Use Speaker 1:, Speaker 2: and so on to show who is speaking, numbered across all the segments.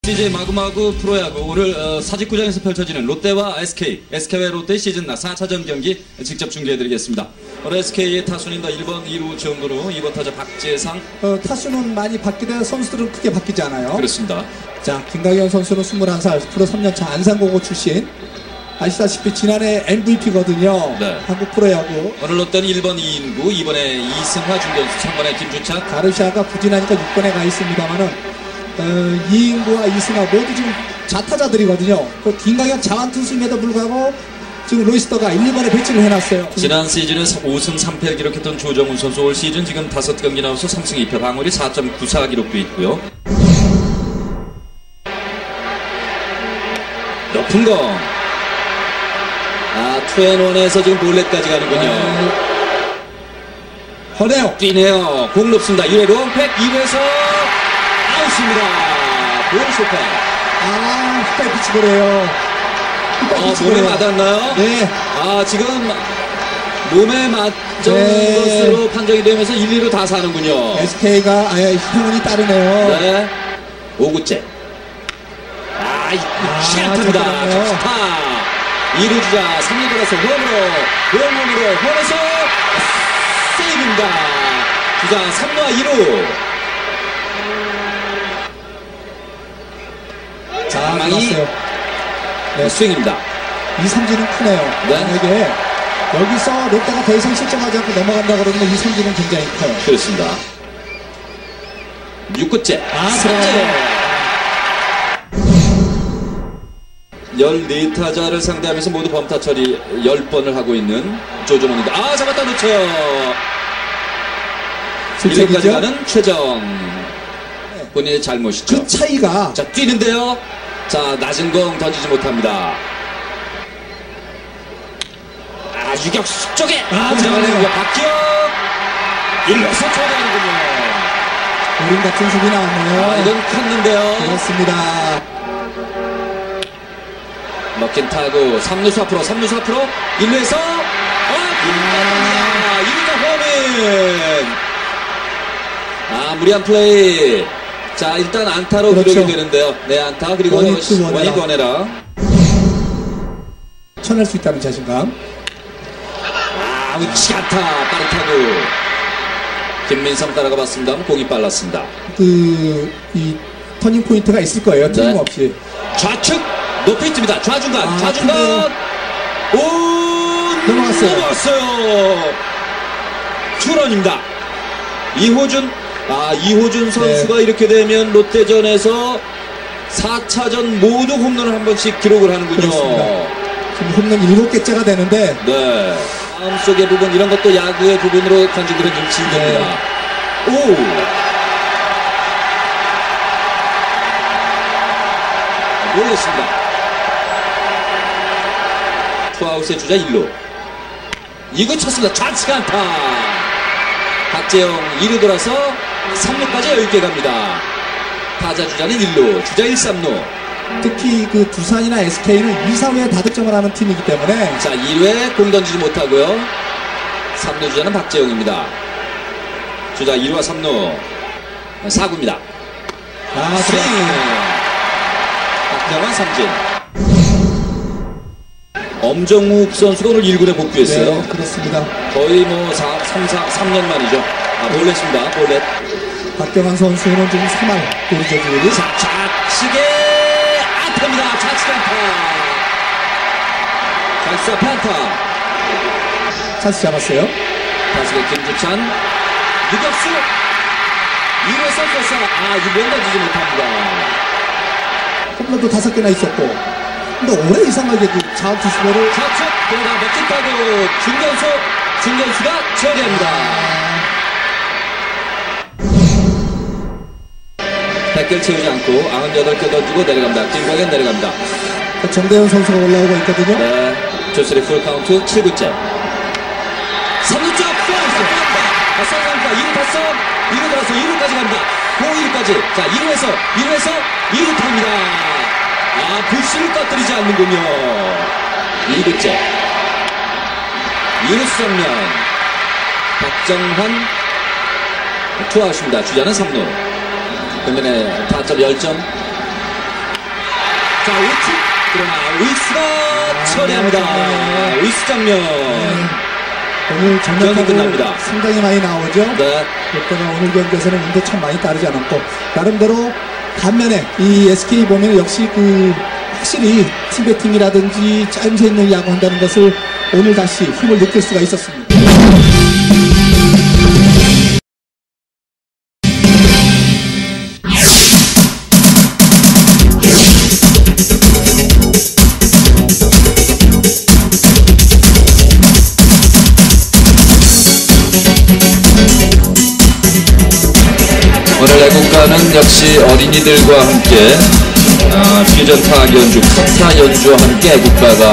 Speaker 1: CJ 마구마구 프로야구 오늘 사직구장에서 펼쳐지는 롯데와 SK와 롯데의 시즌 4차전 경기 직접 중계해드리겠습니다. 오늘 SK의 타순인 1번 2루 지원구로 2번 타자 박재상.
Speaker 2: 타순은 많이 바뀌되 선수들은 크게 바뀌지 않아요.
Speaker 1: 그렇습니다.
Speaker 2: 자, 김강현 선수는 21살, 프로 3년차 안산고고 출신. 아시다시피 지난해 MVP거든요. 네. 한국 프로야구.
Speaker 1: 오늘 롯데는 1번 이인구, 2번에 이승화 중견수, 3번에 김주찬.
Speaker 2: 가르샤가 부진하니까 6번에 가 있습니다만은 이인구와 이승화 모두 지금 좌타자들이거든요. 그 김강현 자완투수임에도 불구하고 지금 로이스터가 1, 2번에 배치를 해놨어요.
Speaker 1: 지난 시즌에서 5승 3패를 기록했던 조정훈 선수 올 시즌 지금 5경기 나와서 3승 2패, 방어율이 4.94 기록도 있고요. 높은 공. 투앤원에서 지금 볼넷까지 가는군요.
Speaker 2: 허네요.
Speaker 1: 뛰네요. 공 높습니다. 1회 롱팩, 2회에서 아웃입니다. 볼 실패.
Speaker 2: 흑발 피치볼이에요.
Speaker 1: 몸에 맞았나요?
Speaker 2: 네.
Speaker 1: 지금 몸에 맞은 것으로 판정이 되면서 1, 2루 다 사는군요.
Speaker 2: SK가 힘이 따르네요.
Speaker 1: 네. 5구째. 시간탑니다. 스타. 2루 주자 3루 돌아서 홈으로 홈에서 세이브입니다. 주자 3루와 2루.
Speaker 2: 자, 망이
Speaker 1: 네, 스윙입니다.
Speaker 2: 이 삼진은 크네요.
Speaker 1: 네.
Speaker 2: 만약에 여기서 롯데가 더 이상 실점하지 않고 넘어간다 그러면 이 삼진은 굉장히 커요.
Speaker 1: 그렇습니다. 6구째. 삼진. 14타자를 상대하면서 모두 범타 처리 10번을 하고 있는 조정훈입니다. 잡았다 놓쳐요. 1루까지 가는 최정. 본인의 잘못이죠.
Speaker 2: 그 차이가.
Speaker 1: 자, 뛰는데요. 자, 낮은 공 던지지 못합니다. 유격수 쪽에. 들어가네요. 박기혁. 1루에서 초대하는군요.
Speaker 2: 우린 같은 수비 나왔네요.
Speaker 1: 이건 컸는데요.
Speaker 2: 그렇습니다.
Speaker 1: 먹긴 타고 3루수 앞으로 1루에서 2루가 홈인. 무리한 플레이. 자, 일단 안타로
Speaker 2: 그렇죠.
Speaker 1: 기록이 되는데요. 네, 안타. 그리고 원인 권해라.
Speaker 2: 쳐낼 수 있다는 자신감.
Speaker 1: 우치 안타. 빠른 타구. 김민성 따라가 봤습니다. 공이 빨랐습니다.
Speaker 2: 이 터닝 포인트가 있을 거예요. 틀림없이.
Speaker 1: 좌측 높이 뜹니다. 좌중간. 넘어갔어요. 투런입니다. 이호준 선수가 이렇게 되면 롯데전에서 4차전 모두 홈런을 한 번씩 기록을 하는군요.
Speaker 2: 그렇습니다. 지금 홈런 7개째가 되는데.
Speaker 1: 네. 마음속의 부분, 이런 것도 야구의 부분으로 관중들은 좀 진정입니다. 모르겠습니다. 투아웃의 주자 1루. 2구 쳤습니다. 좌측 안타. 박재영 2루 돌아서 3루까지 여유있게 갑니다. 타자 주자는 1루. 주자 1, 3루.
Speaker 2: 특히 그 두산이나 SK는 2, 3회에 다득점을 하는 팀이기 때문에.
Speaker 1: 자, 1회 공 던지지 못하고요. 3루 주자는 박재영입니다. 주자 1루와 3루. 4구입니다. 스윙. 박정환 삼진. 엄정욱 선수가 오늘 1군에 복귀했어요.
Speaker 2: 네, 그렇습니다.
Speaker 1: 거의 3년 만이죠. 볼넷입니다. 볼넷.
Speaker 2: 박경환 선수는 지금 3할 도리저들이.
Speaker 1: 좌측에 안타입니다. 좌측 안타. 좌측 앞에 안타.
Speaker 2: 찬스 잡았어요.
Speaker 1: 좌측에 김주찬. 유격수. 2루에서 뺐어. 이번 던지지 못합니다.
Speaker 2: 홈런도 5개나 있었고. 근데 올해 이상하게 그 자원투수를
Speaker 1: 좌측 그러나 멋진 타구 중견수가 처리합니다. 100개를 채우지 않고 98개 던지고 내려갑니다. 김광현 내려갑니다.
Speaker 2: 정대현 선수가 올라오고 있거든요.
Speaker 1: 네, 조슬의 풀카운트 7구째. 3루 쪽 페어스. 쌍쌍파 2루 탔어. 2루 들어서 2루까지 갑니다. 2루까지. 자, 1루에서 2루 탑니다. 불씨를 꺼뜨리지 않는군요. 2구째. 2루수 정면. 박정환 투아웃입니다. 주자는 3루. 그러면 타점 10점. 자, 우측 그러나 의수가 처리합니다. 의수 장면.
Speaker 2: 오늘
Speaker 1: 경기
Speaker 2: 전력하고
Speaker 1: 끝납니다.
Speaker 2: 상당히 많이 나오죠.
Speaker 1: 네.
Speaker 2: 롯데가 오늘 경기에서는 운도 참 많이 따르지 않았고 나름대로 반면에 이 SK 보면 역시 확실히 팀배팅이라든지 짜임새 있는 야구한다는 것을 오늘 다시 힘을 느낄 수가 있었습니다.
Speaker 1: 오늘 애국가는 역시 어린이들과 함께 퓨전 타악 연주, 카타 연주와 함께 애국가가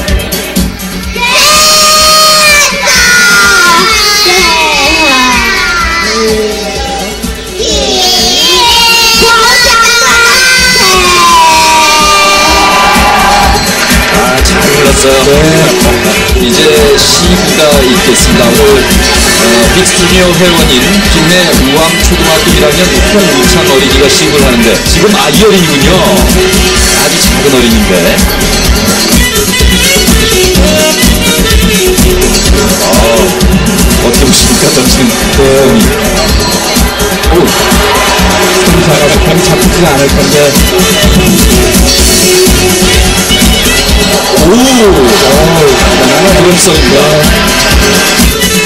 Speaker 1: 잘 불렀어요. 이제 시기가 있겠습니다. 오늘 빅스튜디오 회원인 김해 우왕초등학교 1학년 홍우창 어린이가 시구를 하는데 지금 이 어린이군요. 아주 작은 어린이인데 어떻게 보십니까? 던지는 공이
Speaker 2: 손이 작아서 공이 잡히지 않을 텐데
Speaker 1: 대단한 드럼성입니다.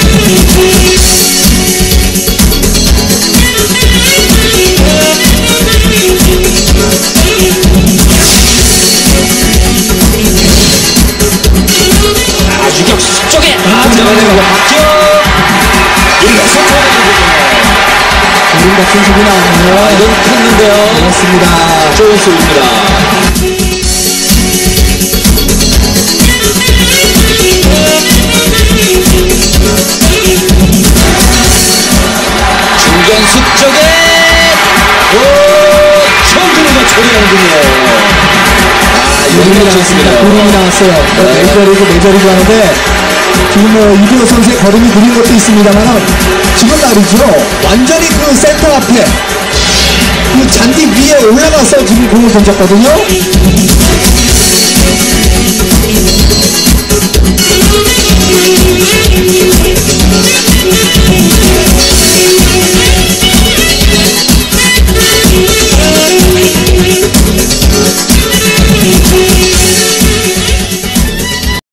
Speaker 1: 유격수 쪽에 들어가는 거 박격 일러서 들어가는
Speaker 2: 우린 같은 소리 나오네요.
Speaker 1: 이건 컸는데요.
Speaker 2: 그렇습니다.
Speaker 1: 좋은 소리입니다. 중견수 쪽에 처음 들은 거 처리하는군요. 이건 좋습니다.
Speaker 2: 구름이 나왔어요. 메이저리그 하는데 지금 이대호 선수의 걸음이 그린 것도 있습니다만 지금 말이죠. 완전히 그 센터 앞에 그 잔디 위에 올라가서 지금 공을 던졌거든요.